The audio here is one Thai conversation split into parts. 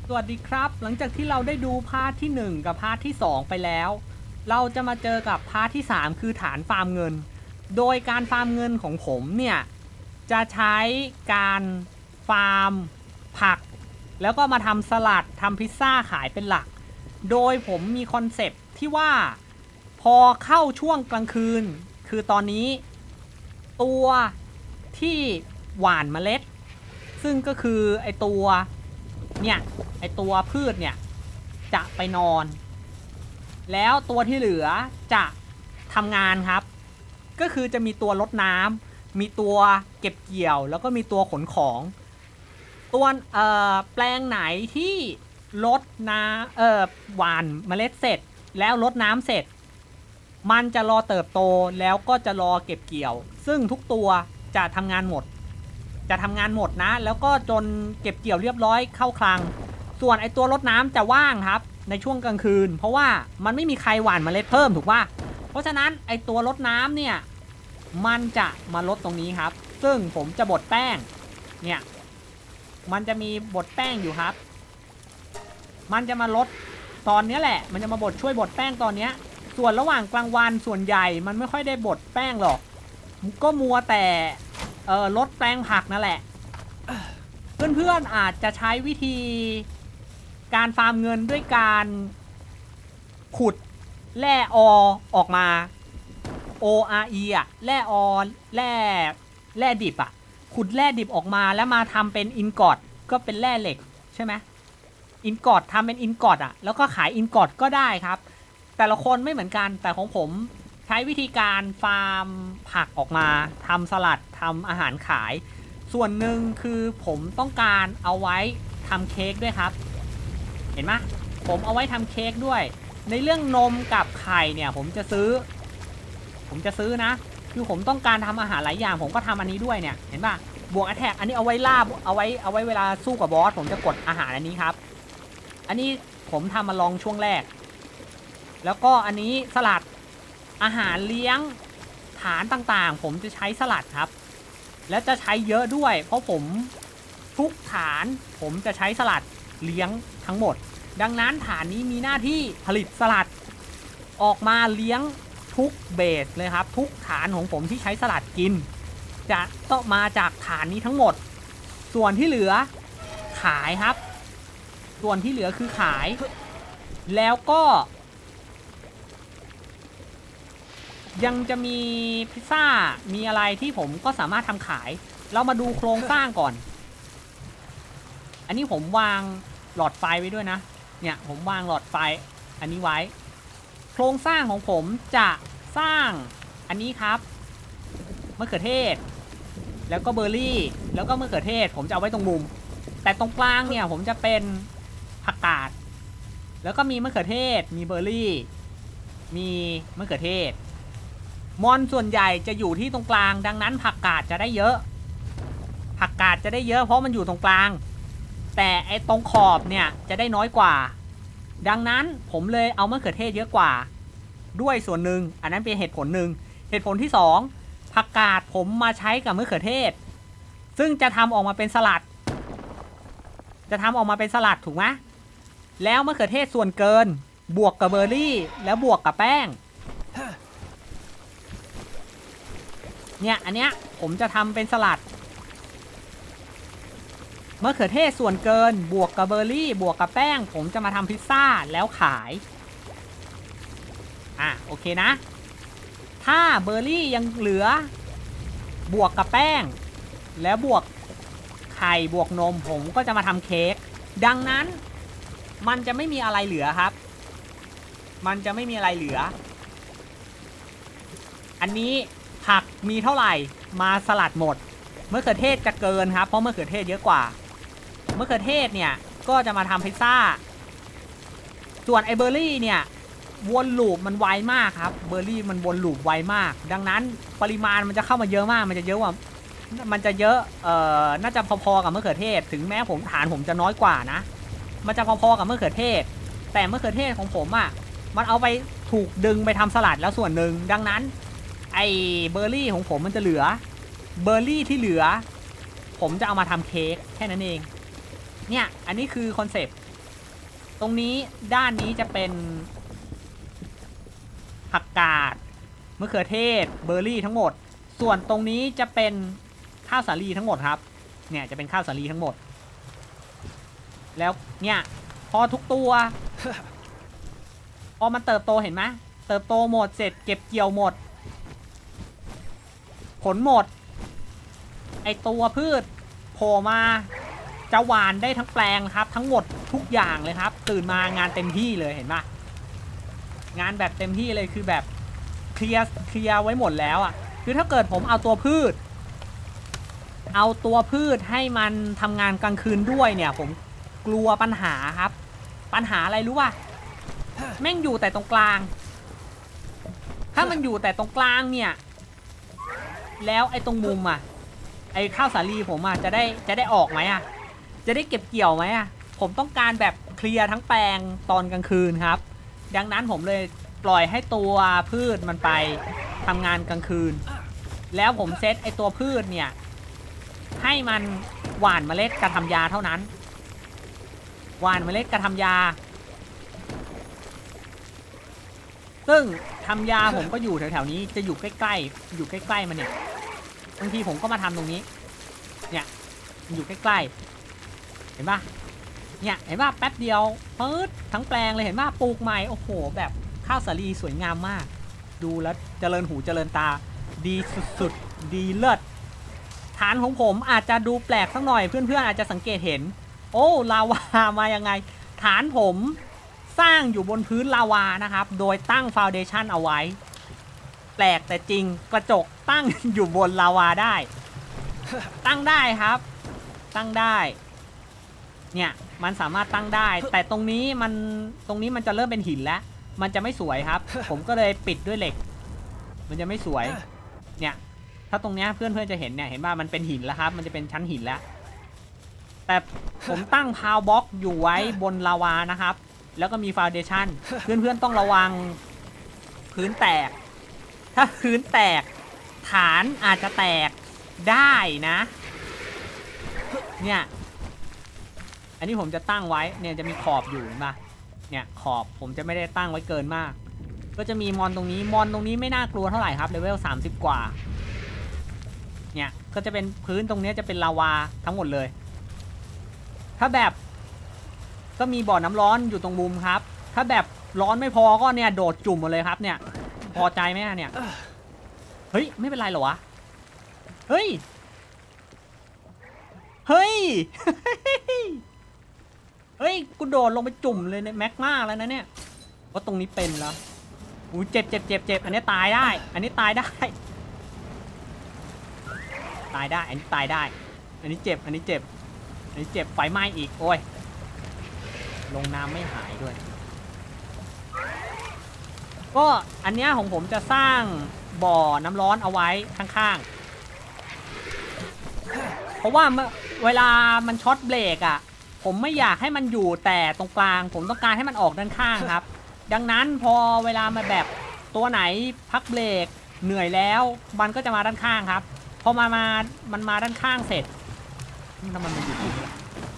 สวัสดีครับหลังจากที่เราได้ดูพาร์ทที่1กับพาร์ทที่2ไปแล้วเราจะมาเจอกับพาร์ทที่3คือฐานฟาร์มเงินโดยการฟาร์มเงินของผมเนี่ยจะใช้การฟาร์มผักแล้วก็มาทำสลัดทำพิซซ่าขายเป็นหลักโดยผมมีคอนเซปต์ที่ว่าพอเข้าช่วงกลางคืนคือตอนนี้ตัวที่หว่านเมล็ดซึ่งก็คือไอตัวเนี่ยไอตัวพืชเนี่ยจะไปนอนแล้วตัวที่เหลือจะทำงานครับก็คือจะมีตัวรดน้ำมีตัวเก็บเกี่ยวแล้วก็มีตัวขนของตัวแปลงไหนที่รดน้ำหว่านเมล็ดเสร็จแล้วรดน้ำเสร็จมันจะรอเติบโตแล้วก็จะรอเก็บเกี่ยวซึ่งทุกตัวจะทำงานหมดนะแล้วก็จนเก็บเกี่ยวเรียบร้อยเข้าคลังส่วนไอตัวรดน้ำจะว่างครับในช่วงกลางคืนเพราะว่ามันไม่มีใครหว่านเมล็ดเพิ่มถูกป่ะเพราะฉะนั้นไอตัวรดน้ำเนี่ยมันจะมาลดตรงนี้ครับซึ่งผมจะบดแป้งเนี่ยมันจะมีบดแป้งอยู่ครับมันจะมาลดตอนนี้แหละมันจะมาบดช่วยบดแป้งตอนนี้ส่วนระหว่างกลางวันส่วนใหญ่มันไม่ค่อยได้บดแป้งหรอกก็มัวแต่ลดแปลงผักนั่นแหละเพื่อนๆอาจจะใช้วิธีการฟาร์มเงินด้วยการขุดแร่ออกมา ORE อ่ะแร่แร่ดิบอ่ะขุดแร่ดิบออกมาแล้วมาทำเป็นอินกอตก็เป็นแร่เหล็กใช่ไหมอินกอตทำเป็นอินกอตอ่ะแล้วก็ขายอินกอตก็ได้ครับแต่ละคนไม่เหมือนกันแต่ของผมใช้วิธีการฟาร์มผักออกมาทำสลัดทำอาหารขายส่วนหนึ่งคือผมต้องการเอาไว้ทำเค้กด้วยครับเห็นไหมผมเอาไว้ทำเค้กด้วยในเรื่องนมกับไข่เนี่ยผมจะซื้อนะคือผมต้องการทำอาหารหลายอย่างผมก็ทำอันนี้ด้วยเนี่ยเห็นป่ะบวกแอทแทกอันนี้เอาไว้ล่าเอาไว้เวลาสู้กับบอสผมจะกดอาหารอันนี้ครับอันนี้ผมทำมาลองช่วงแรกแล้วก็อันนี้สลัดอาหารเลี้ยงฐานต่างๆผมจะใช้สลัดครับแล้วจะใช้เยอะด้วยเพราะผมทุกฐานผมจะใช้สลัดเลี้ยงทั้งหมดดังนั้นฐานนี้มีหน้าที่ผลิตสลัดออกมาเลี้ยงทุกเบสเลยครับทุกฐานของผมที่ใช้สลัดกินจะต้องมาจากฐานนี้ทั้งหมดส่วนที่เหลือขายครับส่วนที่เหลือคือขายแล้วก็ยังจะมีพิซซ่ามีอะไรที่ผมก็สามารถทำขายเรามาดูโครงสร้างก่อนอันนี้ผมวางหลอดไฟไว้ด้วยนะเนี่ยผมวางหลอดไฟอันนี้ไว้โครงสร้างของผมจะสร้างอันนี้ครับมะเขือเทศแล้วก็เบอร์รี่แล้วก็มะเขือเทศผมจะเอาไว้ตรงมุมแต่ตรงกลางเนี่ยผมจะเป็นผักกาดแล้วก็มีมะเขือเทศมีเบอร์รี่มีมะเขือเทศมอนส่วนใหญ่จะอยู่ที่ตรงกลางดังนั้นผักกาดจะได้เยอะเพราะมันอยู่ตรงกลางแต่ไอ้ตรงขอบเนี่ยจะได้น้อยกว่าดังนั้นผมเลยเอามะเขือเทศเยอะกว่าด้วยส่วนหนึ่งอันนั้นเป็นเหตุผลหนึ่งเหตุผลที่2ผักกาดผมมาใช้กับมะเขือเทศซึ่งจะทำออกมาเป็นสลัดถูกไหมแล้วมะเขือเทศส่วนเกินบวกกับเบอร์รี่แล้วบวกกับแป้งเนี่ยอันเนี้ยผมจะทำเป็นสลัดมะเขือเทศส่วนเกินบวกกับเบอร์รี่บวกกับแป้งผมจะมาทำพิซซ่าแล้วขายโอเคนะถ้าเบอร์รี่ยังเหลือบวกกับแป้งแล้วบวกไข่บวกนมผมก็จะมาทำเค้กดังนั้นมันจะไม่มีอะไรเหลือครับอันนี้ผักมีเท่าไหร่มาสลัดหมดมะเขือเทศจะเกินครับเพราะมะเขือเทศเยอะกว่ามะเขือเทศเนี่ยก็จะมาทำพิซซ่าส่วนไอเบอร์รี่เนี่ยวนลูปมันไวมากครับเบอร์รี่มันวนลูปไวมากดังนั้นปริมาณมันจะเข้ามาเยอะมากมันจะเยอะน่าจะพอๆกับมะเขือเทศถึงแม้ฐานผมจะน้อยกว่านะมันจะพอๆกับมะเขือเทศแต่มะเขือเทศของผมมันเอาไปถูกดึงไปทำสลัดแล้วส่วนหนึ่งดังนั้นไอเบอร์รี่ของผมมันจะเหลือเบอร์รี่ที่เหลือผมจะเอามาทำเค้กแค่นั้นเองเนี่ยอันนี้คือคอนเซปต์ตรงนี้ด้านนี้จะเป็นผักกาดมะเขือเทศเบอร์รี่ทั้งหมดส่วนตรงนี้จะเป็นข้าวสาลีทั้งหมดครับเนี่ยจะเป็นข้าวสาลีทั้งหมดแล้วเนี่ยพอทุกตัวพอมันเติบโตเห็นไหมเติบโตหมดเสร็จเก็บเกี่ยวหมดผลหมดไอตัวพืชโผล่มาจะหวานได้ทั้งแปลงครับทั้งหมดทุกอย่างเลยครับตื่นมางานเต็มที่เลยเห็นปะงานแบบเต็มที่เลยคือแบบเคลียร์ไว้หมดแล้วอ่ะคือถ้าเกิดผมเอาตัวพืชให้มันทำงานกลางคืนด้วยเนี่ยผมกลัวปัญหาครับปัญหาอะไรรู้ป่ะแม่งอยู่แต่ตรงกลางถ้ามันอยู่แต่ตรงกลางเนี่ยแล้วไอ้ตรงมุมอ่ะไอ้ข้าวสาลีผมอ่ะจะได้ออกไหมอ่ะจะได้เก็บเกี่ยวไหมอ่ะผมต้องการแบบเคลียร์ทั้งแปลงตอนกลางคืนครับดังนั้นผมเลยปล่อยให้ตัวพืชมันไปทำงานกลางคืนแล้วผมเซตไอ้ตัวพืชเนี่ยให้มันหว่านเมล็ดกระทำยาเท่านั้นหว่านเมล็ดกระทำยาซึ่งทำยาผมก็อยู่แถวๆนี้จะอยู่ใกล้ๆมันเนี่ยบางทีผมก็มาทำตรงนี้เนี่ยอยู่ใกล้ๆเห็นปะเนี่ยเห็นปะแป๊บเดียวปึ๊ดทั้งแปลงเลยเห็นปะปลูกใหม่โอ้โหแบบข้าวสาลีสวยงามมากดูแล้วเจริญหูเจริญตาดีสุดๆดีเลิศฐานของผมอาจจะดูแปลกสักหน่อยเพื่อนๆอาจจะสังเกตเห็นโอ้ลาวามายังไงฐานผมสร้างอยู่บนพื้นลาวานะครับโดยตั้งฟาวเดชั่นเอาไว้แปลกแต่จริงกระจกตั้งอยู่บนลาวาได้ตั้งได้ครับตั้งได้เนี่ยมันสามารถตั้งได้แต่ตรงนี้มันจะเริ่มเป็นหินแล้วมันจะไม่สวยครับผมก็เลยปิดด้วยเหล็กมันจะไม่สวยเนี่ยถ้าตรงนี้เพื่อนๆจะเห็นเนี่ยเห็นว่ามันเป็นหินแล้วครับมันจะเป็นชั้นหินแล้วแต่ผมตั้งพาวบ็อกอยู่ไว้บนลาวานะครับแล้วก็มีฟาวเดชั่นเพื่อนๆต้องระวังพื้นแตกถ้าพื้นแตกฐานอาจจะแตกได้นะเนี่ยอันนี้ผมจะตั้งไว้เนี่ยจะมีขอบอยู่มาเนี่ยขอบผมจะไม่ได้ตั้งไว้เกินมากก็จะมีมอนตรงนี้ไม่น่ากลัวเท่าไหร่ครับเลเวล30กว่าเนี่ยก็จะเป็นพื้นตรงนี้จะเป็นลาวาทั้งหมดเลยถ้าแบบก็มีบ่อน้ำร้อนอยู่ตรงมุมครับถ้าแบบร้อนไม่พอก็เนี่ยโดดจุ่มหมดเลยครับเนี่ยพอใจไหมเนี่ยเฮ้ยไม่เป็นไรหรอวะเฮ้ยกูโดดลงไปจุ่มเลยในแม็กมาแล้วนะเนี่ยเพราะตรงนี้เป็นแล้วอู้เจ็บอันนี้ตายได้อันนี้ตายได้อันนี้ตายได้อันนี้เจ็บไฟไหม้อีกโอ้ยลงน้ำไม่หายด้วยก็อันเนี้ยของผมจะสร้างบ่อน้ำร้อนเอาไว้ข้างๆเพราะว่าเวลามันช็อตเบรกอ่ะผมไม่อยากให้มันอยู่แต่ตรงกลางผมต้องการให้มันออกด้านข้างครับดังนั้นพอเวลามาแบบตัวไหนพักเบรกเหนื่อยแล้วมันก็จะมาด้านข้างครับพอมันมาด้านข้างเสร็จทำไมมันอยู่ที่นี่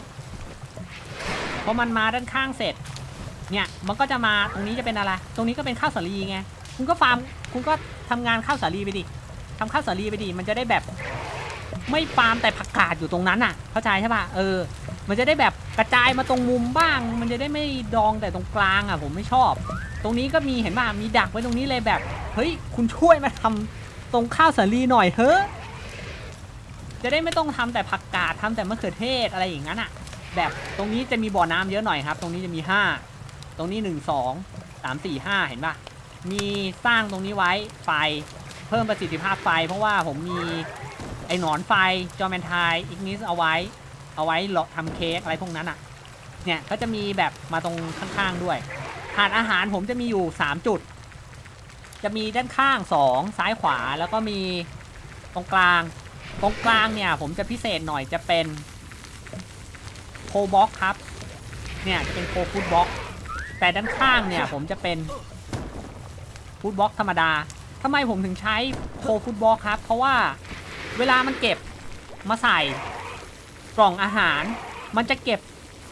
พอมันมาด้านข้างเสร็จเนี่ยมันก็จะมาตรงนี้จะเป็นอะไรตรงนี้ก็เป็นข้าวสาลีไงคุณก็ทำงานข้าวสาลีไปดิทำข้าวสาลีไปดิมันจะได้แบบไม่ฟาร์มแต่ผักกาดอยู่ตรงนั้นอ่ะเข้าใจใช่ป่ะมันจะได้แบบกระจายมาตรงมุมบ้างมันจะได้ไม่ดองแต่ตรงกลางอ่ะผมไม่ชอบตรงนี้ก็มีเห็นป่ะมีดักไว้ตรงนี้เลยแบบเฮ้ยคุณช่วยมาทำตรงข้าวสาลีหน่อยเฮ้ยจะได้ไม่ต้องทำแต่ผักกาดทำแต่มะเขือเทศอะไรอย่างนั้นอ่ะแบบตรงนี้จะมีบ่อน้ำเยอะหน่อยครับตรงนี้จะมี5ตรงนี้1 2 3 4 5เห็นป่ะมีสร้างตรงนี้ไว้ไฟเพิ่มประสิทธิภาพไฟเพราะว่าผมมีไอ้หนอนไฟจอแมนไทอีกนิสเอาไว้หลอกทำเค้กอะไรพวกนั้นอ่ะเนี่ยก็จะมีแบบมาตรงข้างๆด้วยถาดอาหารผมจะมีอยู่3จุดจะมีด้านข้าง2ซ้ายขวาแล้วก็มีตรงกลางเนี่ยผมจะพิเศษหน่อยจะเป็นโคบ็อกครับเนี่ยจะเป็นโคฟูดบ็อกแต่ด้านข้างเนี่ยผมจะเป็นฟูดบ็อกธรรมดาทำไมผมถึงใช้โคฟูดบ็อกครับเพราะว่าเวลามันเก็บมาใส่กล่องอาหารมันจะเก็บ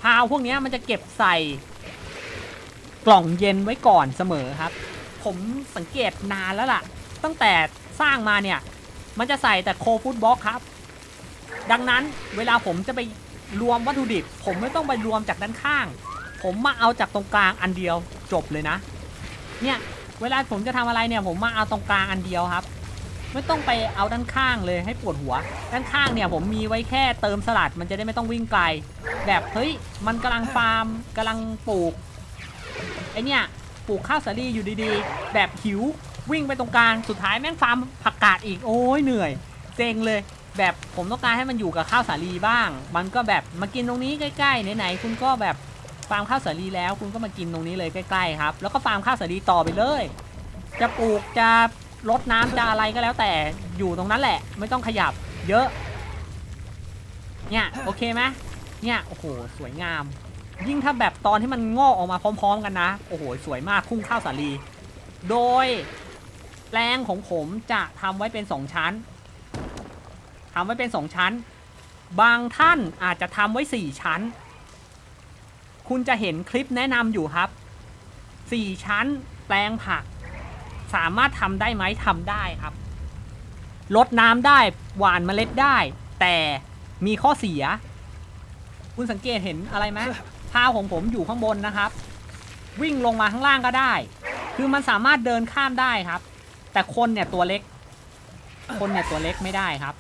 พาวพวกนี้มันจะเก็บใส่กล่องเย็นไว้ก่อนเสมอครับผมสังเกตนานแล้วล่ะตั้งแต่สร้างมาเนี่ยมันจะใส่แต่โคฟูดบ็อกครับดังนั้นเวลาผมจะไปรวมวัตถุดิบผมไม่ต้องไปรวมจากด้านข้างผมมาเอาจากตรงกลางอันเดียวจบเลยนะเนี่ยเวลาผมจะทำอะไรเนี่ยผมมาเอาตรงกลางอันเดียวครับไม่ต้องไปเอาด้านข้างเลยให้ปวดหัวด้านข้างเนี่ยผมมีไว้แค่เติมสลัดมันจะได้ไม่ต้องวิ่งไกลแบบเฮ้ยมันกำลังฟาร์มกำลังปลูกไอเนี่ยปลูกข้าวสาลีอยู่ดีๆแบบหิววิ่งไปตรงกลางสุดท้ายแม่งฟาร์มผักกาดอีกโอ้ยเหนื่อยเซ็งเลยแบบผมต้องการให้มันอยู่กับข้าวสาลีบ้างมันก็แบบมากินตรงนี้ใกล้ๆไหนๆคุณก็แบบฟาร์มข้าวสาลีแล้วคุณก็มากินตรงนี้เลยใกล้ๆครับแล้วก็ฟาร์มข้าวสาลีต่อไปเลยจะปลูกจะรดน้ำจะอะไรก็แล้วแต่อยู่ตรงนั้นแหละไม่ต้องขยับเยอะเนี่ยโอเคไหมเนี่ยโอ้โหสวยงามยิ่งถ้าแบบตอนที่มันงอกออกมาพร้อมๆกันนะโอ้โหสวยมากคุ้งข้าวสาลีโดยแปลงของผมจะทำไว้เป็น2ชั้นทำไว้เป็น2ชั้นบางท่านอาจจะทำไว้4ชั้นคุณจะเห็นคลิปแนะนำอยู่ครับ4ชั้นแปลงผักสามารถทำได้ไหมทำได้ครับรดน้ำได้หว่านเมล็ดได้แต่มีข้อเสียคุณสังเกตเห็นอะไรไหมพาวของผมอยู่ข้างบนนะครับวิ่งลงมาข้างล่างก็ได้คือมันสามารถเดินข้ามได้ครับแต่คนเนี่ยตัวเล็กคนเนี่ยตัวเล็กไม่ได้ครับ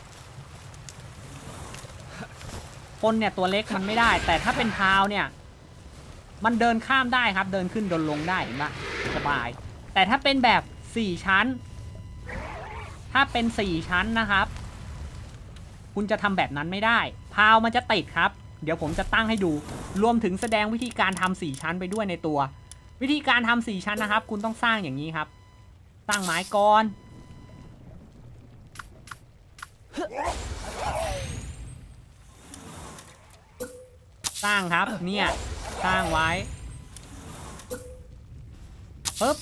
คนเนี่ยตัวเล็กมันไม่ได้แต่ถ้าเป็นพาวเนี่ยมันเดินข้ามได้ครับเดินขึ้นเดินลงได้เห็นปะสบายแต่ถ้าเป็นแบบ4ชั้นถ้าเป็น4ชั้นนะครับคุณจะทำแบบนั้นไม่ได้พาวมันจะติดครับเดี๋ยวผมจะตั้งให้ดูรวมถึงแสดงวิธีการทำ4ชั้นไปด้วยในตัววิธีการทำ4ชั้นนะครับคุณต้องสร้างอย่างนี้ครับสร้างไม้ก่อนสร้างครับเนี่ยสร้างไว้ปึ๊บ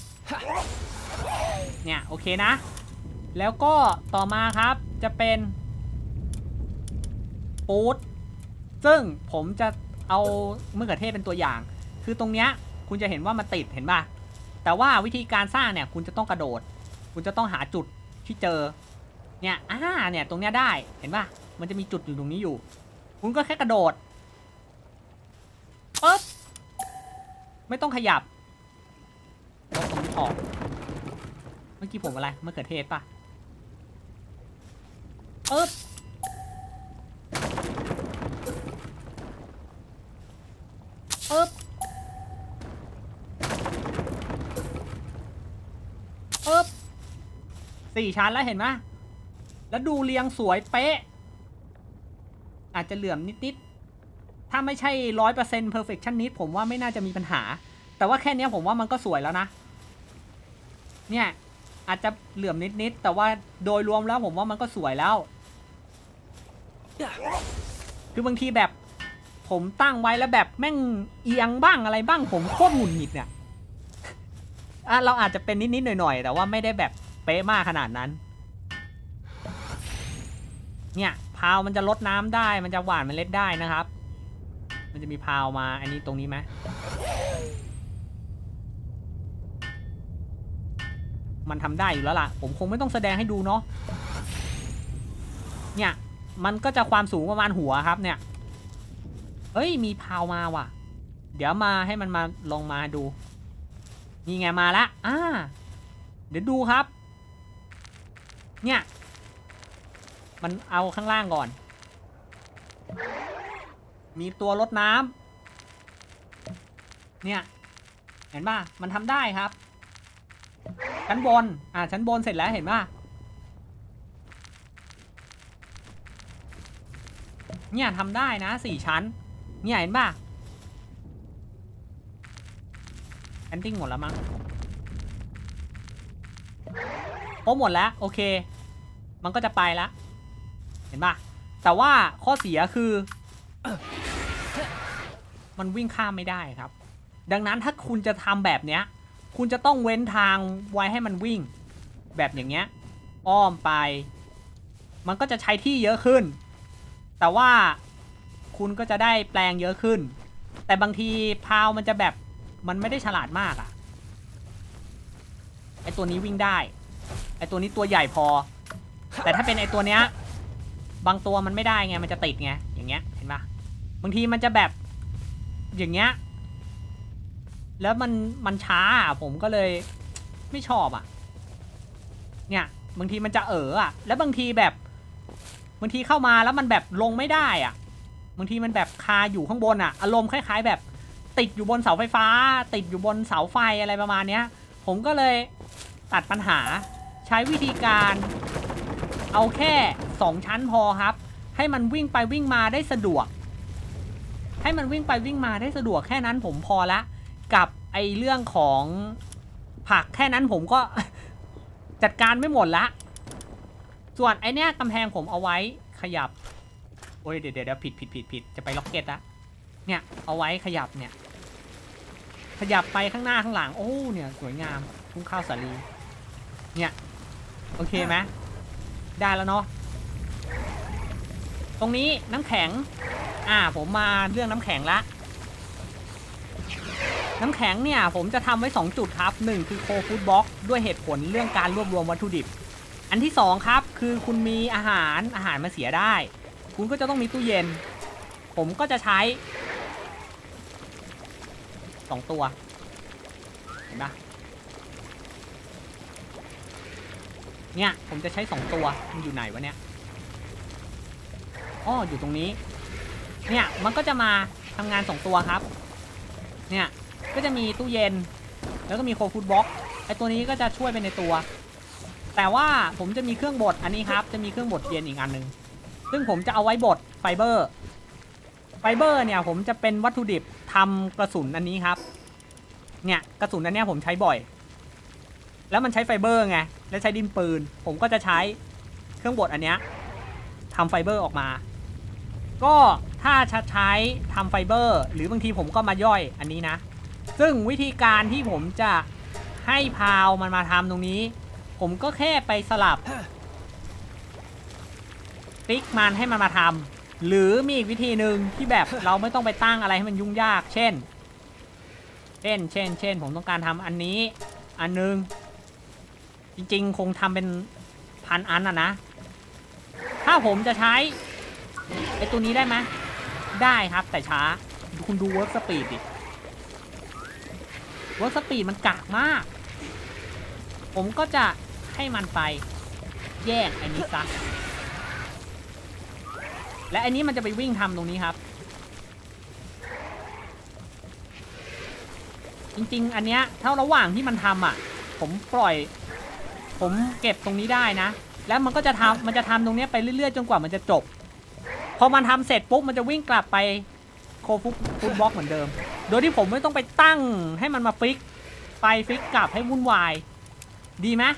เนี่ยโอเคนะแล้วก็ต่อมาครับจะเป็นปูดซึ่งผมจะเอามะเขือเทศเป็นตัวอย่างคือตรงเนี้ยคุณจะเห็นว่ามันติดเห็นป่ะแต่ว่าวิธีการสร้างเนี่ยคุณจะต้องกระโดดคุณจะต้องหาจุดที่เจอเนี่ยเนี่ยตรงเนี้ยได้เห็นป่ะมันจะมีจุดอยู่ตรงนี้อยู่คุณก็แค่กระโดดปึ๊บไม่ต้องขยับลบตรงนี้ออกเมื่อกี้ผมอะไรมะเขือเทศป่ะปึ๊บปึ๊บปึ๊บ4ชั้นแล้วเห็นไหมแล้วดูเรียงสวยเป๊ะอาจจะเหลื่อมนิดๆถ้าไม่ใช่ 100% perfectionist ผมว่าไม่น่าจะมีปัญหาแต่ว่าแค่นี้ผมว่ามันก็สวยแล้วนะเนี่ยอาจจะเหลื่อมนิดๆแต่ว่าโดยรวมแล้วผมว่ามันก็สวยแล้วคือบางทีแบบผมตั้งไว้แล้วแบบแม่งเอียงบ้างอะไรบ้างผมโคตรหงุดหงิดเนี่ยเราอาจจะเป็นนิดๆหน่อยๆแต่ว่าไม่ได้แบบเป๊ะมากขนาดนั้นเนี่ยพาวมันจะลดน้ำได้มันจะหว่านเมล็ดได้นะครับมันจะมีพาวมาอันนี้ตรงนี้ไหมมันทำได้อยู่แล้วล่ะผมคงไม่ต้องแสดงให้ดูเนาะเนี่ยมันก็จะความสูงประมาณหัวครับเนี่ยเอ้ยมีพาวมาว่ะเดี๋ยวมาให้มันมาลงมาดูนี่ไงมาละเดี๋ยวดูครับเนี่ยมันเอาข้างล่างก่อนมีตัวรดน้ำเนี่ยเห็นป่ะมันทำได้ครับชั้นบนชั้นบนเสร็จแล้วเห็นป่ะเนี่ยทำได้นะ4ชั้นเนี่ยเห็นป่ะแอนติ้งหมดแล้วมั้งโอ้หมดแล้วโอเคมันก็จะไปแล้วเห็นป่ะแต่ว่าข้อเสียคือมันวิ่งข้ามไม่ได้ครับดังนั้นถ้าคุณจะทำแบบเนี้ยคุณจะต้องเว้นทางไว้ให้มันวิ่งแบบอย่างเงี้ยอ้อมไปมันก็จะใช้ที่เยอะขึ้นแต่ว่าคุณก็จะได้แปลงเยอะขึ้นแต่บางทีพาวมันจะแบบมันไม่ได้ฉลาดมากอะไอตัวนี้วิ่งได้ไอตัวนี้ตัวใหญ่พอแต่ถ้าเป็นไอตัวเนี้ยบางตัวมันไม่ได้ไงมันจะติดไงอย่างเงี้ยเห็นปะบางทีมันจะแบบอย่างเงี้ยแล้วมันช้าผมก็เลยไม่ชอบอ่ะเนี่ยบางทีมันจะอ่ะแล้วบางทีแบบบางทีเข้ามาแล้วมันแบบลงไม่ได้อ่ะบางทีมันแบบคาอยู่ข้างบนอ่ะอารมณ์คล้ายๆแบบติดอยู่บนเสาไฟฟ้าติดอยู่บนเสาไฟอะไรประมาณเนี้ยผมก็เลยตัดปัญหาใช้วิธีการเอาแค่2ชั้นพอครับให้มันวิ่งไปวิ่งมาได้สะดวกให้มันวิ่งไปวิ่งมาได้สะดวกแค่นั้นผมพอละกับไอเรื่องของผักแค่นั้นผมก็ จัดการไม่หมดละส่วนไอเนี้ยกำแพงผมเอาไว้ขยับโอ้ยเดี๋ยวผิดจะไปล็อกเก็ตละเนี่ยเอาไว้ขยับเนี่ยขยับไปข้างหน้าข้างหลังโอ้เนี่ยสวยงามทุ่งข้าวสาลีเนี่ยโอเคไหมได้แล้วเนาะตรงนี้น้ำแข็งผมมาเรื่องน้ำแข็งละน้ำแข็งเนี่ยผมจะทำไว้2จุดครับ1คือโคฟู้ดบ็อกด้วยเหตุผลเรื่องการรวบรวมวัตถุดิบอันที่2ครับคือคุณมีอาหารมาเสียได้คุณก็จะต้องมีตู้เย็นผมก็จะใช้2ตัวเห็นปะเนี่ยผมจะใช้2ตัวมันอยู่ไหนวะเนี่ยอ้ออยู่ตรงนี้เนี่ยมันก็จะมาทำงาน2ตัวครับเนี่ยก็จะมีตู้เย็นแล้วก็มีโคฟู้ดบ็อกไอตัวนี้ก็จะช่วยไปในตัวแต่ว่าผมจะมีเครื่องบดอันนี้ครับจะมีเครื่องบดเย็นอีกอันนึงซึ่งผมจะเอาไว้บดไฟเบอร์เนี่ยผมจะเป็นวัตถุดิบทำกระสุนอันนี้ครับเนี่ยกระสุนอันนี้ผมใช้บ่อยแล้วมันใช้ไฟเบอร์ไงและใช้ดินปืนผมก็จะใช้เครื่องบดอันเนี้ยทำไฟเบอร์ออกมาก็ถ้าใช้ทำไฟเบอร์หรือบางทีผมก็มาย่อยอันนี้นะซึ่งวิธีการที่ผมจะให้พาวมันมาทำตรงนี้ผมก็แค่ไปสลับติ๊กมันให้มันมาทำหรือมีอีกวิธีหนึ่งที่แบบเราไม่ต้องไปตั้งอะไรให้มันยุ่งยากเช่นผมต้องการทำอันนี้อันนึงจริงๆคงทำเป็น1,000 อันนะถ้าผมจะใช้ไอตัวนี้ได้ไหมได้ครับแต่ช้าคุณดูเวิร์กสปีดดิเวิร์กสปีดมันกากมากผมก็จะให้มันไปแยกไอ้นี้ซะและอันนี้มันจะไปวิ่งทำตรงนี้ครับจริงๆอันเนี้ยถ้าระหว่างที่มันทำผมเก็บตรงนี้ได้นะแล้วมันก็จะทำตรงนี้ไปเรื่อยๆจนกว่ามันจะจบพอมันทำเสร็จปุ๊บมันจะวิ่งกลับไปโคฟู้ดบ็อกเหมือนเดิมโดยที่ผมไม่ต้องไปตั้งให้มันมาฟิกไปฟิกกลับให้วุ่นวายดีไหม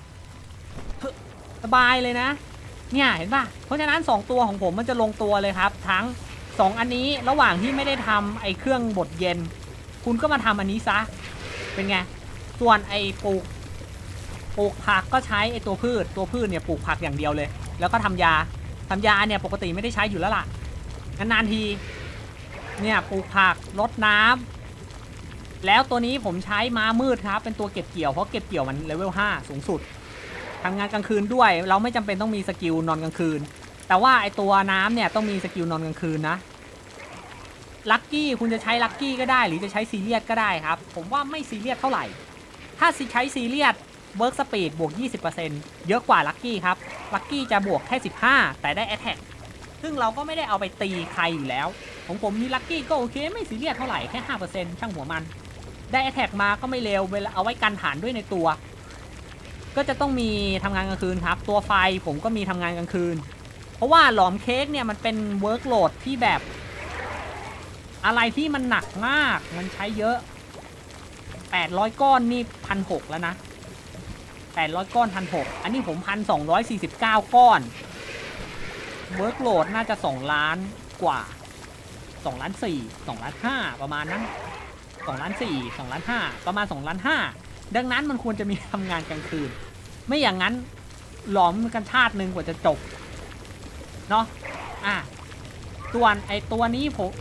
สบายเลยนะเนี่ยเห็นป่ะเพราะฉะนั้น2ตัวของผมมันจะลงตัวเลยครับทั้ง2อันนี้ระหว่างที่ไม่ได้ทำไอ้เครื่องบดเย็นคุณก็มาทำอันนี้ซะเป็นไงส่วนไอ้ปลูกผักก็ใช้ไอ้ตัวพืชเนี่ยปลูกผักอย่างเดียวเลยแล้วก็ทำยาเนี่ยปกติไม่ได้ใช้อยู่แล้วล่ะนานๆทีเนี่ยปลูกผักรดน้ำแล้วตัวนี้ผมใช้ม้ามืดครับเป็นตัวเก็บเกี่ยวเพราะเก็บเกี่ยวมันเลเวล5สูงสุดทำงานกลางคืนด้วยเราไม่จำเป็นต้องมีสกิลนอนกลางคืนแต่ว่าไอตัวน้ำเนี่ยต้องมีสกิลนอนกลางคืนนะลัคกี้คุณจะใช้ลัคกี้ก็ได้หรือจะใช้ซีเรียสก็ได้ครับผมว่าไม่ซีเรียสเท่าไหร่ถ้าใช้ซีเรียสเวิร์กสปีดบวก 20% เยอะกว่าลัคกี้ครับลัคกี้จะบวกแค่15แต่ได้แอทแทกซึ่งเราก็ไม่ได้เอาไปตีใครอยู่แล้วของผมมีลัคกี้ก็โอเคไม่ซีเรียสเท่าไหร่แค่ 5% ช่างหัวมันได้แอทแทกมาก็ไม่เลวเวลาเอาไว้กันฐานด้วยในตัวก็จะต้องมีทำงานกลางคืนครับตัวไฟผมก็มีทำงานกลางคืนเพราะว่าหลอมเค้กเนี่ยมันเป็นเวิร์กโหลดที่แบบอะไรที่มันหนักมากมันใช้เยอะ800ก้อนนี่ 1,600 แล้วนะ800ก้อน 1,600 อันนี้ผม 1,249 ก้อนเวิร์กโหลดน่าจะ2ล้านกว่า2ล้าน4 2ล้าน5ประมาณนั้น2ล้าน4 2ล้าน5ประมาณ2ล้าน5ดังนั้นมันควรจะมีทำงานกลางคืนไม่อย่างนั้นหลอมกันชาติหนึ่งกว่าจะจบเนาะส่วนไอตัวนี้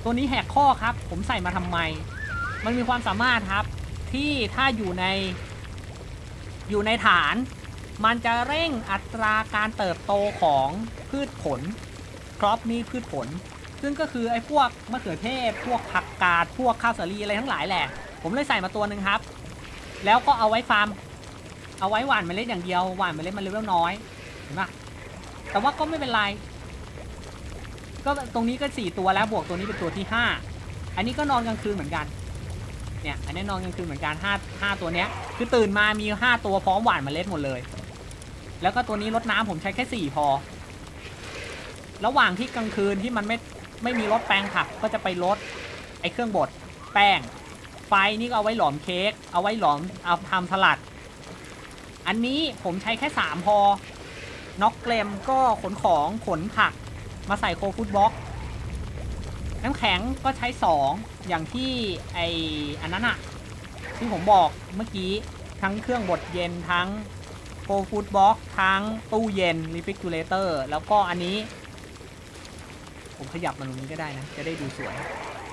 ตัวนี้แหกข้อครับผมใส่มาทำไมมันมีความสามารถครับที่ถ้าอยู่ในฐานมันจะเร่งอัตราการเติบโตของพืชผลครอปนี้พืชผลซึ่งก็คือไอ้พวกมะเขือเทศพวกผักกาดพวกข้าวสาลีอะไรทั้งหลายแหละผมเลยใส่มาตัวหนึ่งครับแล้วก็เอาไว้ฟาร์มเอาไว้หว่านเมล็ดอย่างเดียวหว่านเมล็ดมันเลเวลน้อยเห็นปะแต่ว่าก็ไม่เป็นไรก็ตรงนี้ก็4ตัวแล้วบวกตัวนี้เป็นตัวที่5อันนี้ก็นอนกลางคืนเหมือนกันเนี่ยอันนี้นอนกลางคืนเหมือนกัน5ตัวเนี้ยคือตื่นมามี5ตัวพร้อมหว่านเมล็ดหมดเลยแล้วก็ตัวนี้รดน้ำผมใช้แค่4พอระหว่างที่กลางคืนที่มันไม่มีรถแปลงผักก็จะไปรดไอ้เครื่องบดแป้งไฟนี่ก็เอาไว้หลอมเค้กเอาไว้หลอมเอาทำสลัดอันนี้ผมใช้แค่3พอน็อกเกลมก็ขนของขนผักมาใส่โคฟูดบ็อกน้ำแข็งก็ใช้2อย่างที่อันนั้นอะที่ผมบอกเมื่อกี้ทั้งเครื่องบดเย็นทั้งโคฟูดบ็อกทั้งตู้เย็นรีฟริจิเรเตอร์แล้วก็อันนี้ผมขยับมันตรงนี้ก็ได้นะจะได้ดูสวย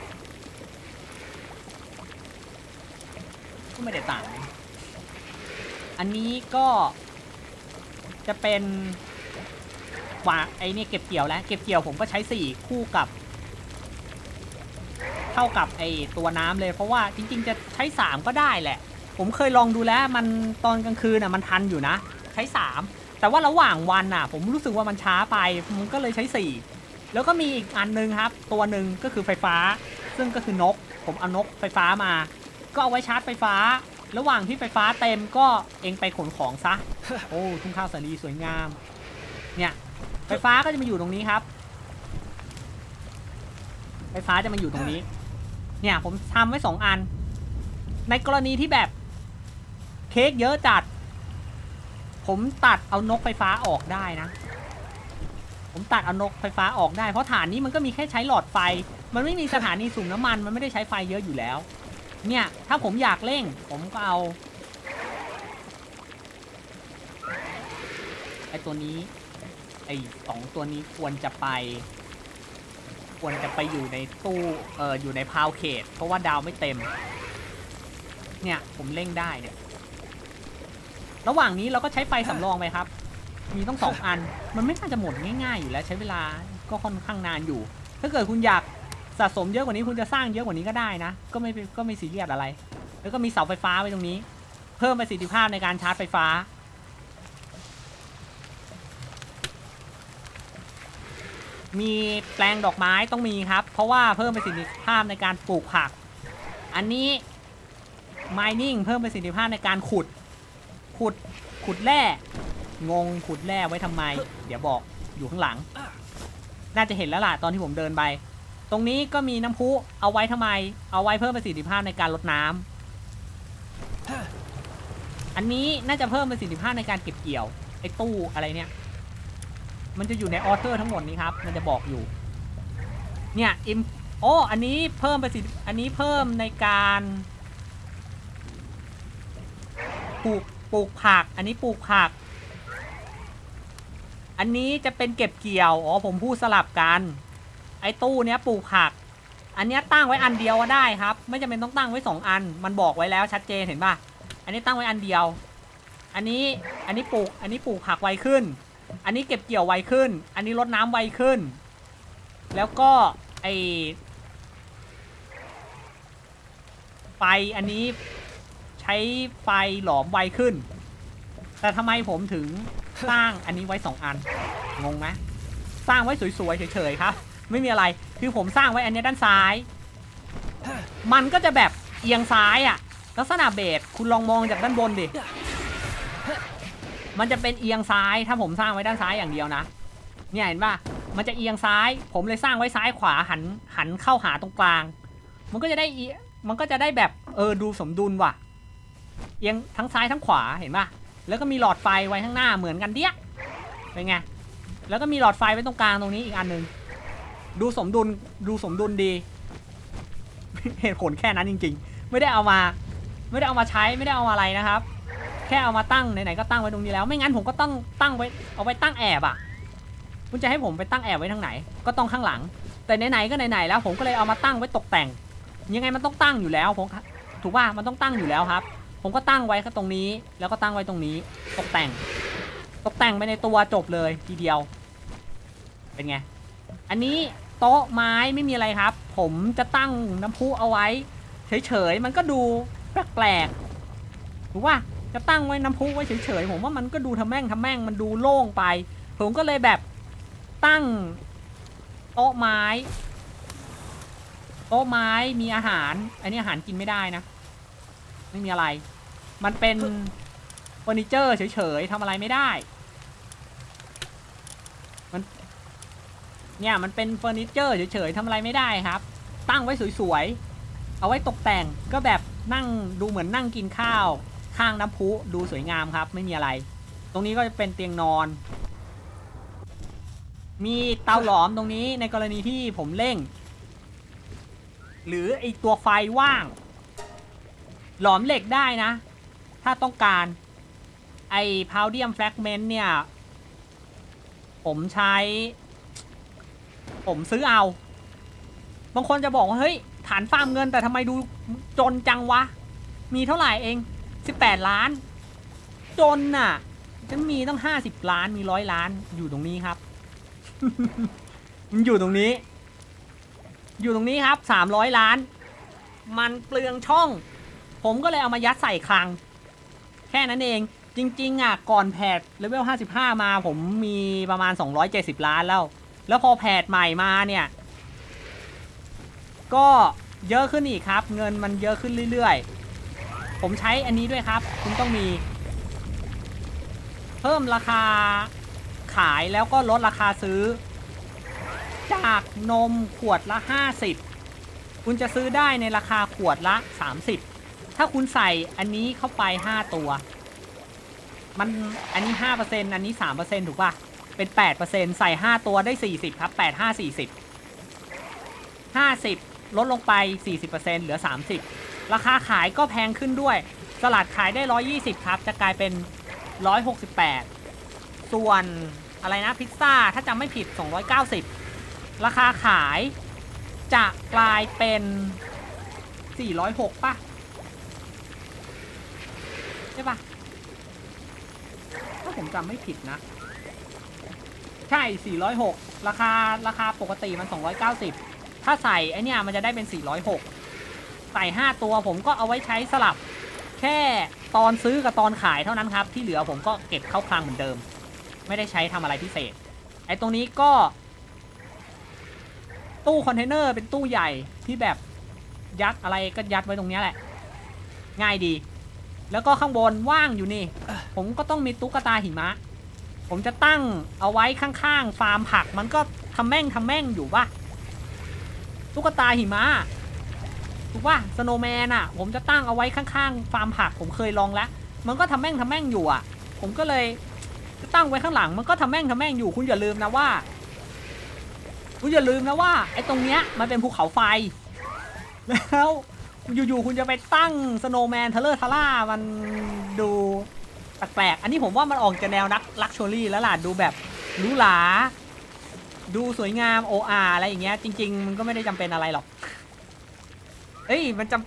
ก็ไม่ได้ต่างอันนี้ก็จะเป็นว่าไอ้นี่เก็บเกี่ยวแล้วเก็บเกี่ยวผมก็ใช้4คู่กับเท่ากับไอ้ตัวน้ำเลยเพราะว่าจริงๆจะใช้3ก็ได้แหละผมเคยลองดูแล้วมันตอนกลางคืนน่ะมันทันอยู่นะใช้3แต่ว่าระหว่างวันน่ะผมรู้สึกว่ามันช้าไปมันก็เลยใช้4แล้วก็มีอีกอันนึงครับตัวหนึ่งก็คือไฟฟ้าซึ่งก็คือนกผมเอานกไฟฟ้ามาก็เอาไว้ชาร์จไฟฟ้าระหว่างที่ไฟฟ้าเต็มก็เองไปขนของซะ โอ้ทุ่งข้าวสาลีสวยงามเนี่ยไฟฟ้าก็จะมาอยู่ตรงนี้ครับไฟฟ้าจะมาอยู่ตรงนี้เนี่ยผมทำไว้2อันในกรณีที่แบบเค้กเยอะจัดผมตัดเอานกไฟฟ้าออกได้นะผมตัดเอานกไฟฟ้าออกได้เพราะฐานนี้มันก็มีแค่ใช้หลอดไฟมันไม่มีสถานีสูบน้ำมันมันไม่ได้ใช้ไฟเยอะอยู่แล้วเนี่ยถ้าผมอยากเร่งผมก็เอาไอ้ตัวนี้ไอ้2ตัวนี้ควรจะไปอยู่ในตู้อยู่ในพาวเขตเพราะว่าดาวไม่เต็มเนี่ยผมเร่งได้เนี่ยระหว่างนี้เราก็ใช้ไฟสำรองไปครับมีต้อง2อันมันไม่น่าจะหมดง่ายๆอยู่แล้วใช้เวลาก็ค่อนข้างนานอยู่ถ้าเกิดคุณอยากสะสมเยอะกว่านี้คุณจะสร้างเยอะกว่านี้ก็ได้นะก็ไม่ซีเรียสอะไรแล้วก็มีเสาไฟฟ้าไว้ตรงนี้เพิ่มประสิทธิภาพในการชาร์จไฟฟ้ามีแปลงดอกไม้ต้องมีครับเพราะว่าเพิ่มประสิทธิภาพในการปลูกผักอันนี้ mining เพิ่มประสิทธิภาพในการขุดแร่งงขุดแร่ไว้ทำไมเดี๋ยวบอกอยู่ข้างหลังน่าจะเห็นแล้วล่ะตอนที่ผมเดินไปตรงนี้ก็มีน้ำพุเอาไว้ทำไมเอาไว้เพิ่มประสิทธิภาพในการรดน้ำอันนี้น่าจะเพิ่มประสิทธิภาพในการเก็บเกี่ยวไอ้ตู้อะไรเนี่ยมันจะอยู่ในออเทอร์ทั้งหมดนี้ครับมันจะบอกอยู่เนี่ยอันนี้เพิ่มประสิทธิอันนี้เพิ่มในการปลูกผักอันนี้ปลูกผักอันนี้จะเป็นเก็บเกี่ยวผมพูดสลับกันไอ้ตู้เนี้ยปลูกผักอันเนี้ยตั้งไว้อันเดียวก็ได้ครับไม่จำเป็นต้องตั้งไว้2อันมันบอกไว้แล้วชัดเจนเห็นป่ะอันนี้ตั้งไว้อันเดียวอันนี้ปลูกผักไวขึ้นอันนี้เก็บเกี่ยวไวขึ้นอันนี้รดน้ำไวขึ้นแล้วก็ไฟอันนี้ใช้ไฟหลอมไวขึ้นแต่ทำไมผมถึงสร้างอันนี้ไว้2อันงงไหมสร้างไว้สวยๆเฉยๆครับไม่มีอะไรคือผมสร้างไว้อันนี้ด้านซ้ายมันก็จะแบบเอียงซ้ายอะลักษณะเบสคุณลองมองจากด้านบนดิมันจะเป็นเอียงซ้ายถ้าผมสร้างไว้ด้านซ้ายอย่างเดียวนะเนี่ยเห็นป่ะมันจะเอียงซ้ายผมเลยสร้างไว้ซ้ายขวาหันเข้าหาตรงกลางมันก็จะได้แบบดูสมดุลว่ะเอียงทั้งซ้ายทั้งขวาเห็นป่ะแล้วก็มีหลอดไฟไว้ข้างหน้าเหมือนกันเดี้ยเป็นไงแล้วก็มีหลอดไฟไว้ตรงกลางตรงนี้อีกอันนึงดูสมดุลดีเหตุผลแค่นั้นจริงๆไม่ได้เอามาใช้ไม่ได้เอาอะไรนะครับแค่เอามาตั้งไหนๆก็ตั้งไว้ตรงนี้แล้วไม่งั้นผมก็ต้องตั้งไว้เอาไว้ตั้งแอบอ่ะคุณจะให้ผมไปตั้งแอบไว้ทางไหนก็ต้องข้างหลังแแต่ไหนๆก็ไหนๆแล้วผมก็เลยเอามาตั้งไว้ตกแต่งยังไงมันต้องตั้งอยู่แล้วผมถูกป่ะมันต้องตั้งอยู่แล้วครับผมก็ตั้งไว้ตรงนี้แล้วก็ตั้งไว้ตรงนี้ตกแต่งไปในตัวจบเลยทีเดียวเป็นไงอันนี้โต๊ะไม้ไม่มีอะไรครับผมจะตั้งน้ำพุเอาไว้เฉยๆมันก็ดูแปลกๆถูกป่ะจะตั้งไว้น้ำพุไว้เฉยๆผมว่ามันก็ดูทำแม่งมันดูโล่งไปผมก็เลยแบบตั้งโต๊ะไม้มีอาหารอันนี้อาหารกินไม่ได้นะไม่มีอะไรมันเป็นเฟอร์นิเจอร์เฉยๆทำอะไรไม่ได้มันเป็นเฟอร์นิเจอร์เฉยๆทำอะไรไม่ได้ครับตั้งไว้สวยๆเอาไว้ตกแต่งก็แบบนั่งดูเหมือนนั่งกินข้าวข้างน้ำพุดูสวยงามครับไม่มีอะไรตรงนี้ก็จะเป็นเตียงนอนมีเตาหลอมตรงนี้ในกรณีที่ผมเร่งหรือไอตัวไฟว่างหลอมเหล็กได้นะถ้าต้องการไอพาวเดียมแฟรกเมนต์เนี่ยผมซื้อเอาบางคนจะบอกว่าเฮ้ยฐานฟาร์มเงินแต่ทำไมดูจนจังวะมีเท่าไหร่เอง18 ล้านจนน่ะฉันมีต้อง50 ล้านมี100 ล้านอยู่ตรงนี้ครับ มันอยู่ตรงนี้ครับ300 ล้านมันเปลืองช่องผมก็เลยเอามายัดใส่คลังแค่นั้นเองจริงๆอ่ะก่อนแพทเลเวล55มาผมมีประมาณ270 ล้านแล้วพอแพทใหม่มาเนี่ยก็เยอะขึ้นอีกครับเงินมันเยอะขึ้นเรื่อยๆผมใช้อันนี้ด้วยครับคุณต้องมีเพิ่มราคาขายแล้วก็ลดราคาซื้อจากนมขวดละ50คุณจะซื้อได้ในราคาขวดละ30ถ้าคุณใส่อันนี้เข้าไป5ตัวมันอันนี้ 5% อันนี้ 3% ถูกป่ะเป็น 8% ใส่5ตัวได้40ครับ8 5 40 50ลดลงไป 40% เหลือ30ราคาขายก็แพงขึ้นด้วยสลัดขายได้120ครับจะกลายเป็น168ส่วนอะไรนะพิซซ่าถ้าจำไม่ผิด290ราคาขายจะกลายเป็น406ป่ะใช่ป่ะถ้าผมจำไม่ผิดนะใช่406ราคาปกติมัน290ถ้าใส่ไอเนี่ยมันจะได้เป็น406ใส่5ตัวผมก็เอาไว้ใช้สลับแค่ตอนซื้อกับตอนขายเท่านั้นครับที่เหลือผมก็เก็บเข้าคลังเหมือนเดิมไม่ได้ใช้ทำอะไรพิเศษไอตรงนี้ก็ตู้คอนเทนเนอร์เป็นตู้ใหญ่ที่แบบยัดอะไรก็ยัดไว้ตรงนี้แหละง่ายดีแล้วก็ข้างบนว่างอยู่นี่ผมก็ต้องมีตุ๊กตาหิมะผมจะตั้งเอาไว้ข้างๆฟาร์มผักมันก็ทำแม่งอยู่ป่ะตุ๊กตาหิมะถูกป่ะสโนว์แมนอ่ะผมจะตั้งเอาไว้ข้างๆฟาร์มผักผมเคยลองแล้วมันก็ทำแม่งอยู่อ่ะผมก็เลยตั้งไว้ข้างหลังมันก็ทำแม่งอยู่คุณอย่าลืมนะว่าไอ้ตรงเนี้ยมันเป็นภูเขาไฟแล้วอยู่ๆคุณจะไปตั้งสโนว์แมนเทเลอร์ทาร่ามันดูแปลกๆอันนี้ผมว่ามันออกจะแนวลักชัวรี่แล้วล่ะดูแบบหรูหราดูสวยงามโออาอะไรอย่างเงี้ยจริงๆมันก็ไม่ได้จำเป็นอะไรหรอกมันจำ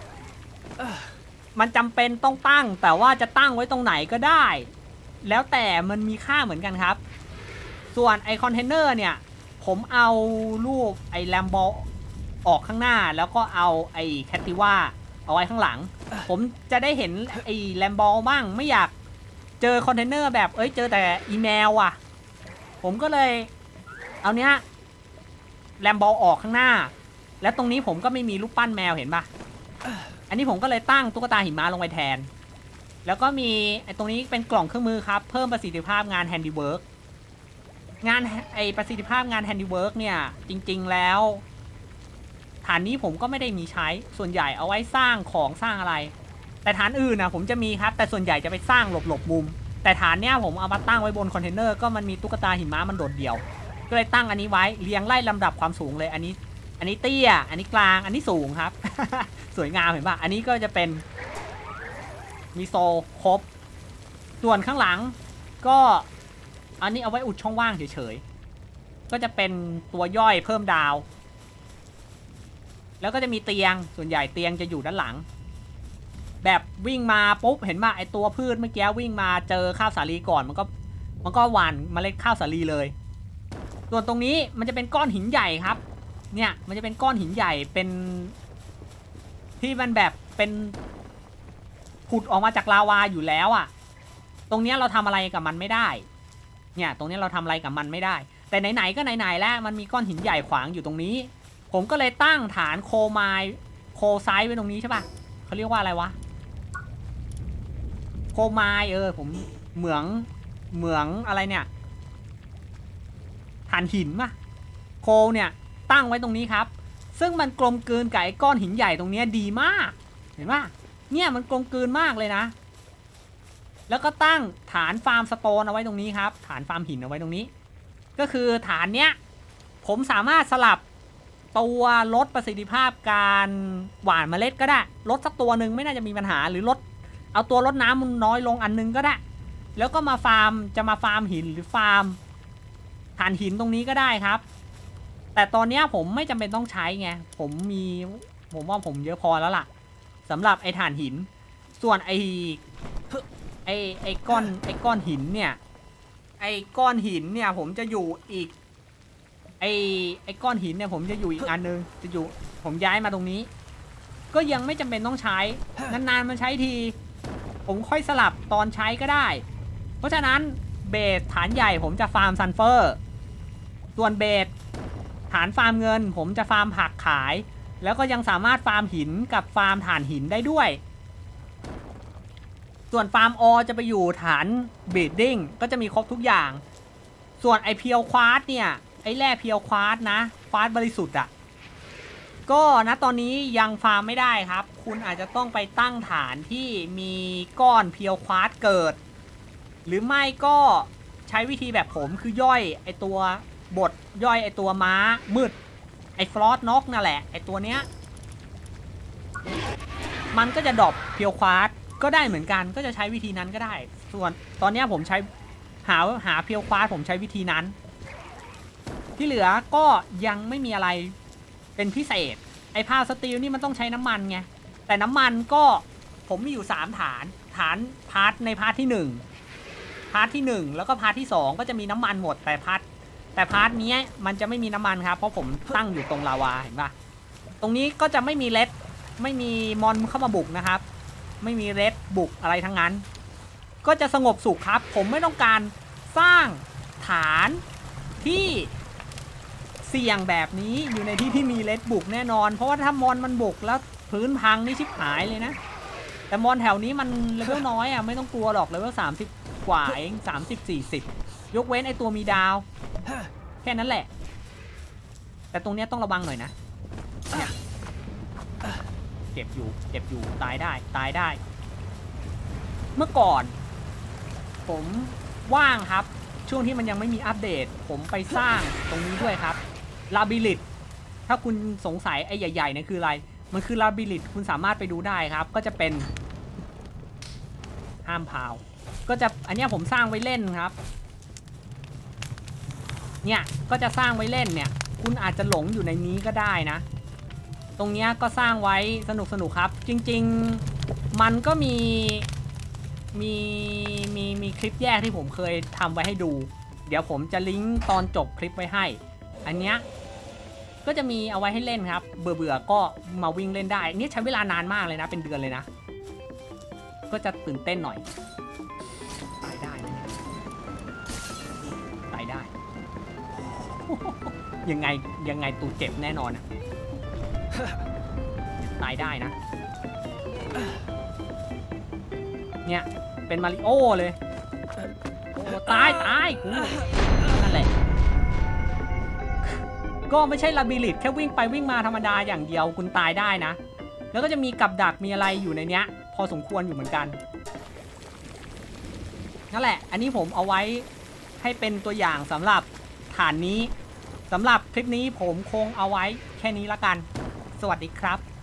เป็นต้องตั้งแต่ว่าจะตั้งไว้ตรงไหนก็ได้แล้วแต่มันมีค่าเหมือนกันครับส่วนไอคอนเทนเนอร์เนี่ยผมเอารูปไอแลมโบออกข้างหน้าแล้วก็เอาไอแคทติว่าเอาไว้ข้างหลังผมจะได้เห็นไอแลมโบบ้างไม่อยากเจอคอนเทนเนอร์แบบเจอแต่อีเมลอ่ะผมก็เลยเอาเนี้ยแลมโบออกข้างหน้าแล้วตรงนี้ผมก็ไม่มีรูปปั้นแมวเห็นป่ะอันนี้ผมก็เลยตั้งตุ๊กตาหิมะลงไปแทนแล้วก็มีไอตรงนี้เป็นกล่องเครื่องมือครับเพิ่มประสิทธิภาพงานแฮนดิเวิร์กประสิทธิภาพงานแฮนดิเวิร์กเนี่ยจริงๆแล้วฐานนี้ผมก็ไม่ได้มีใช้ส่วนใหญ่เอาไว้สร้างของสร้างอะไรแต่ฐานอื่นนะผมจะมีครับแต่ส่วนใหญ่จะไปสร้างหลบมุมแต่ฐานเนี้ยผมเอามาตั้งไว้บนคอนเทนเนอร์ก็มันมีตุ๊กตาหิมะมันโดดเดี่ยวก็เลยตั้งอันนี้ไว้เรียงไล่ลำดับความสูงเลยอันนี้เตี้ยอันนี้กลางอันนี้สูงครับ สวยงามเห็นป่ะอันนี้ก็จะเป็นมีโซครบส่วนข้างหลังก็อันนี้เอาไว้อุดช่องว่างเฉยก็จะเป็นตัวย่อยเพิ่มดาวแล้วก็จะมีเตียงส่วนใหญ่เตียงจะอยู่ด้านหลังแบบวิ่งมาปุ๊บเห็นป่ะไอตัวพืชเมื่อกี้วิ่งมาเจอข้าวสาลีก่อนมันก็หว่านเมล็ดข้าวสาลีเลยส่วนตรงนี้มันจะเป็นก้อนหินใหญ่ครับเนี่ยมันจะเป็นก้อนหินใหญ่เป็นที่มันแบบเป็นผุดออกมาจากลาวาอยู่แล้วอ่ะตรงนี้เราทำอะไรกับมันไม่ได้เนี่ยตรงนี้เราทำอะไรกับมันไม่ได้แต่ไหนๆก็ไหนๆแล้วมันมีก้อนหินใหญ่ขวางอยู่ตรงนี้ผมก็เลยตั้งฐานโคไมล์โคไซด์ไว้ตรงนี้ใช่ป่ะเขาเรียกว่าอะไรวะโคไมล์ผมเหมืองอะไรเนี่ยฐานหินป่ะโคเนี่ยตั้งไว้ตรงนี้ครับซึ่งมันกลมกลืนกับไอ้ก้อนหินใหญ่ตรงนี้ดีมากเห็นป่ะเนี่ยมันกลมกลืนมากเลยนะแล้วก็ตั้งฐานฟาร์มสโตนเอาไว้ตรงนี้ครับฐานฟาร์มหินเอาไว้ตรงนี้ก็คือฐานเนี้ยผมสามารถสลับตัวลดประสิทธิภาพการหว่านเมล็ดก็ได้ลดสักตัวหนึ่งไม่น่าจะมีปัญหาหรือลดเอาตัวลดน้ำมันน้อยลงอันนึงก็ได้แล้วก็มาฟาร์มจะมาฟาร์มหินหรือฟาร์มฐานหินตรงนี้ก็ได้ครับแต่ตอนนี้ผมไม่จำเป็นต้องใช้ไงผมว่าผมเยอะพอแล้วล่ะสำหรับไอ้ฐานหินส่วนไอ้ก้อนหินเนี่ยไอ้ก้อนหินเนี่ยผมจะอยู่อีกไอ้ก้อนหินเนี่ยผมจะอยู่อีกอันนึงผมย้ายมาตรงนี้ก็ยังไม่จำเป็นต้องใช้นานๆมันใช้ทีผมค่อยสลับตอนใช้ก็ได้เพราะฉะนั้นเบสฐานใหญ่ผมจะฟาร์มซันเฟอร์ส่วนเบสฐานฟาร์มเงินผมจะฟาร์มผักขายแล้วก็ยังสามารถฟาร์มหินกับฟาร์มถ่านหินได้ด้วยส่วนฟาร์มอจะไปอยู่ฐานบีดดิ้งก็จะมีครบทุกอย่างส่วนไอเพียวควาร์ตเนี่ยไอแร่เพียวควาร์ตนะควาร์ตบริสุทธิ์อ่ะก็นะตอนนี้ยังฟาร์มไม่ได้ครับคุณอาจจะต้องไปตั้งฐานที่มีก้อนเพียวควาร์ตเกิดหรือไม่ก็ใช้วิธีแบบผมคือย่อยไอตัวบดย่อยไอตัวม้ามืดไอฟลอสน็อกนั่นแหละไอตัวเนี้ยมันก็จะดรอปเพียวควาร์ตก็ได้เหมือนกันก็จะใช้วิธีนั้นก็ได้ส่วนตอนนี้ผมใช้หาเพียวควาร์ตผมใช้วิธีนั้นที่เหลือก็ยังไม่มีอะไรเป็นพิเศษไอ้พาวสตีลนี่มันต้องใช้น้ำมันไงแต่น้ำมันก็ผมมีอยู่3ฐานพาร์ทในพาร์ทที่1แล้วก็พาร์ทที่2ก็จะมีน้ำมันหมดแต่พาร์ทนี้มันจะไม่มีน้ำมันครับเพราะผมตั้งอยู่ตรงลาวาเห็นปะตรงนี้ก็จะไม่มีเลดไม่มีมอนเข้ามาบุกนะครับไม่มีเลดบุกอะไรทั้งนั้นก็จะสงบสุขครับผมไม่ต้องการสร้างฐานที่เสี่ยงแบบนี้อยู่ในที่มีเลดบุกแน่นอนเพราะว่าถ้ามอนมันบุกแล้วพื้นพังนี่ชิบหายเลยนะแต่มอนแถวนี้มันเลเวลน้อยอ่ะไม่ต้องกลัวหรอกเลเวล30กว่าเอง30-40ยกเว้นไอตัวมีดาวแค่นั้นแหละแต่ตรงนี้ต้องระวังหน่อยนะเนี่ยเจ็บอยู่ตายได้เมื่อก่อนผมว่างครับช่วงที่มันยังไม่มีอัปเดตผมไปสร้างตรงนี้ด้วยครับลาบิลิตถ้าคุณสงสัยไอ้ใหญ่ๆเนี่ยคืออะไรมันคือลาบิลิตคุณสามารถไปดูได้ครับก็จะเป็นห้ามพาวก็จะอันนี้ผมสร้างไว้เล่นครับเนี่ยก็จะสร้างไว้เล่นเนี่ยคุณอาจจะหลงอยู่ในนี้ก็ได้นะตรงนี้ก็สร้างไว้สนุกครับจริงๆมันก็มีคลิปแยกที่ผมเคยทำไว้ให้ดูเดี๋ยวผมจะลิงก์ตอนจบคลิปไว้ให้อันเนี้ยก็จะมีเอาไว้ให้เล่นครับเบื่อก็มาวิ่งเล่นได้นี่ใช้เวลานานมากเลยนะเป็นเดือนเลยนะก็จะตื่นเต้นหน่อยตายได้นะตายได้ ยังไงตูเจ็บแน่นอนอ่ะตายได้นะเนี่ยเป็นมาริโอเลยโอ้ตายกูนั่นแหละก็ไม่ใช่ลาบิลิตแค่วิ่งไปวิ่งมาธรรมดาอย่างเดียวคุณตายได้นะแล้วก็จะมีกับดักมีอะไรอยู่ในเนี้ยพอสมควรอยู่เหมือนกันนั่นแหละอันนี้ผมเอาไว้ให้เป็นตัวอย่างสำหรับฐานนี้สำหรับคลิปนี้ผมคงเอาไว้แค่นี้ละกันสวัสดีครับ